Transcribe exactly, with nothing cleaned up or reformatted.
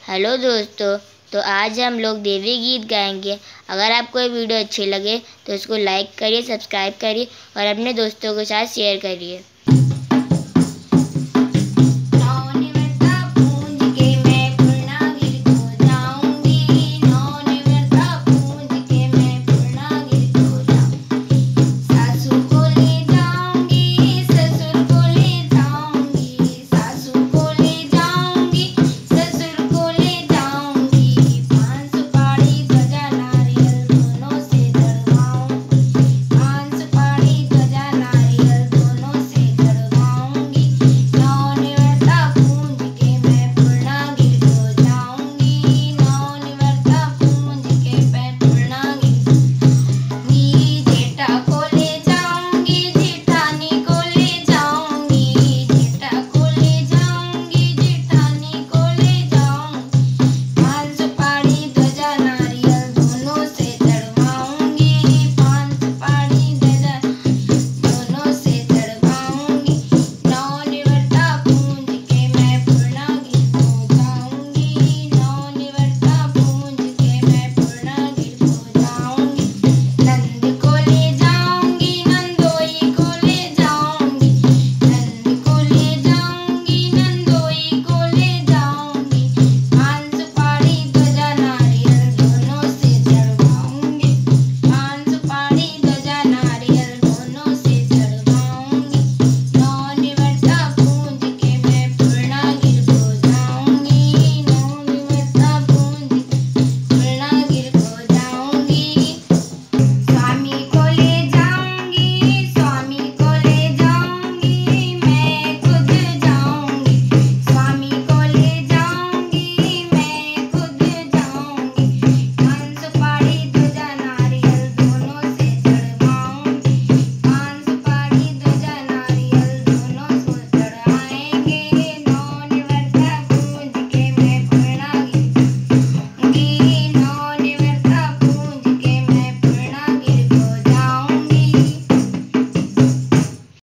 Hello दोस्तों, तो आज हम लोग देवी गीत गाएंगे। अगर आपको ये वीडियो अच्छी लगे तो इसको लाइक करिए, सब्सक्राइब करिए और अपने दोस्तों के साथ शेयर करिए।